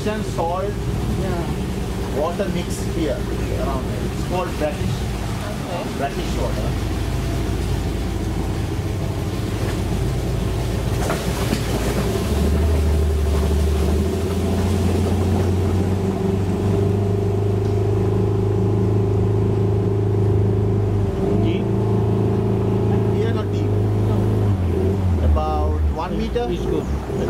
and salt, water mixed here around it. It's called brackish. Okay. Brackish water. Deep? Here not deep. About 1 meter. It's good.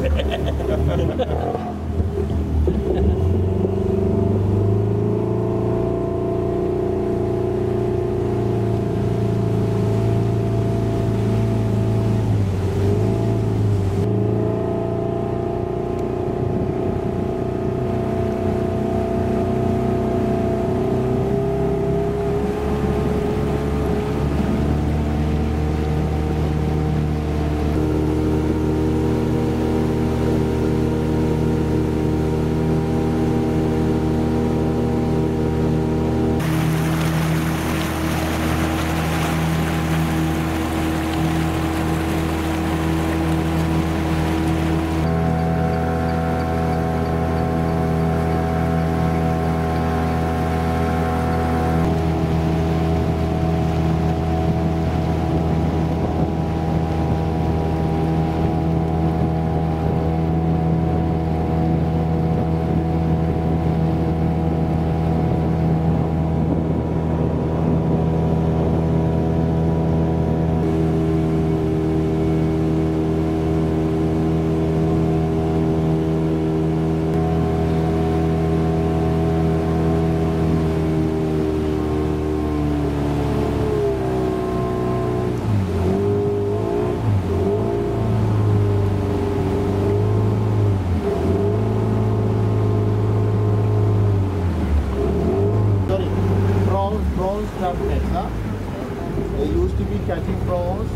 Sorry, prawns trap nets. Huh? They used to be catching prawns.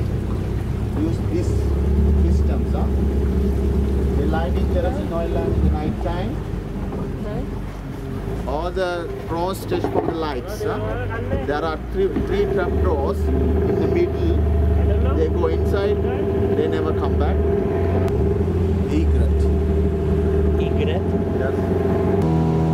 Use these systems. Huh? They line in kerosene oil and in the night time. Okay. All the prawns touch from the lights. Huh? There are three trap doors in the middle. They go inside. They never come back. Egret. Egret? Yes.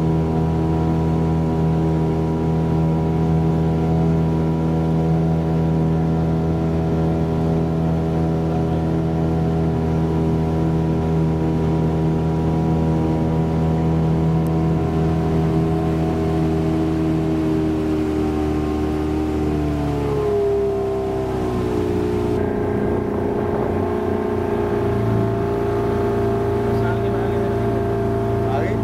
Again?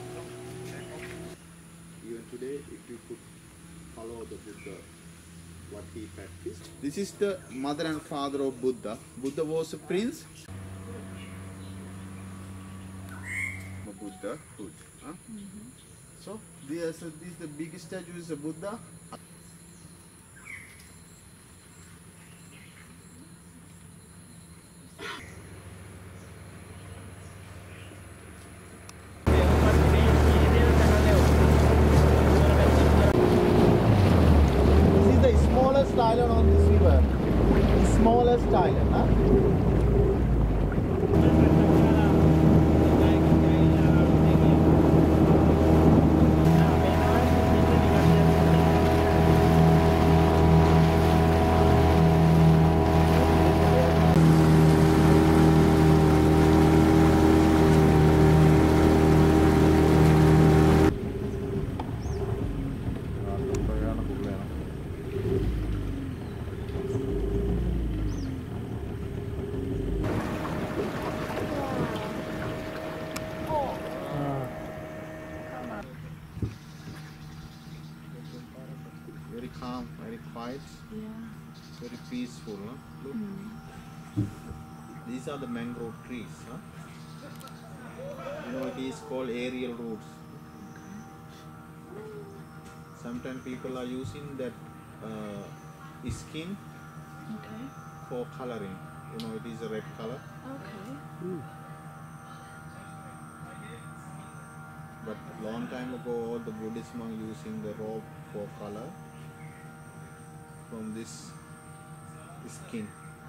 Even today, if you could follow the Buddha, what he practiced. This is the mother and father of Buddha. Buddha was a prince. Buddha hood. Huh? So this the biggest statue is a Buddha. This is the smallest island on this river. The smallest island. Huh? Very calm, very quiet, very peaceful. Huh? Look. These are the mangrove trees. Huh? You know, it is called aerial roots. Sometimes people are using that skin for coloring. You know, it is a red color. But long time ago, all the Buddhist monks using the robe for color from this skin.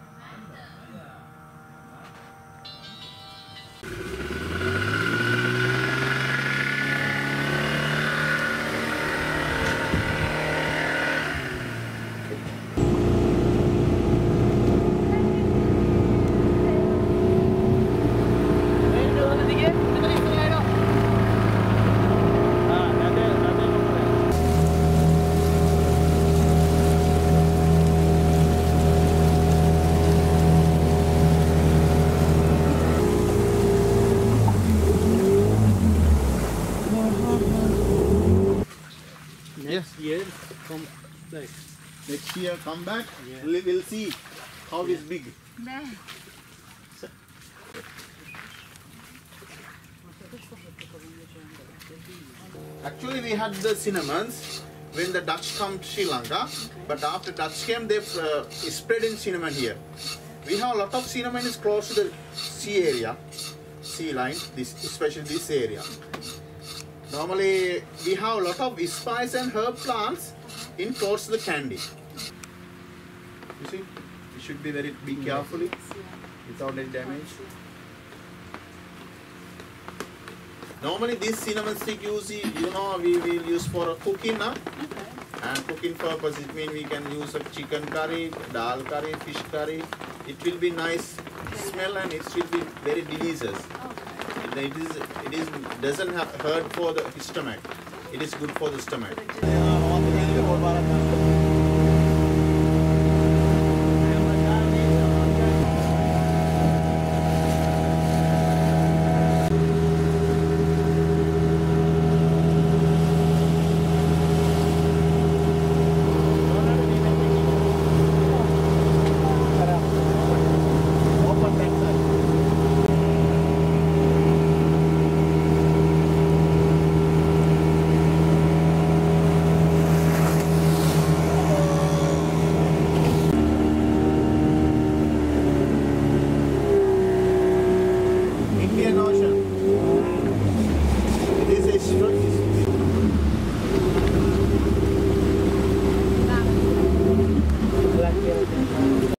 Next year, come back. Next year, come back. Yeah. We'll see how it's big. Actually, we had the cinnamons when the Dutch come to Sri Lanka, but after Dutch came, they spread in cinnamon here. We have a lot of cinnamon is close to the sea area, sea line, especially this area. Normally, we have a lot of spice and herb plants in close to the candy. You see, you should be carefully without any damage. Normally, this cinnamon stick we will use for cooking, and cooking purpose. It means we can use a chicken curry, dal curry, fish curry. It will be nice smell and it will be very delicious. It doesn't hurt for the stomach. It is good for the stomach.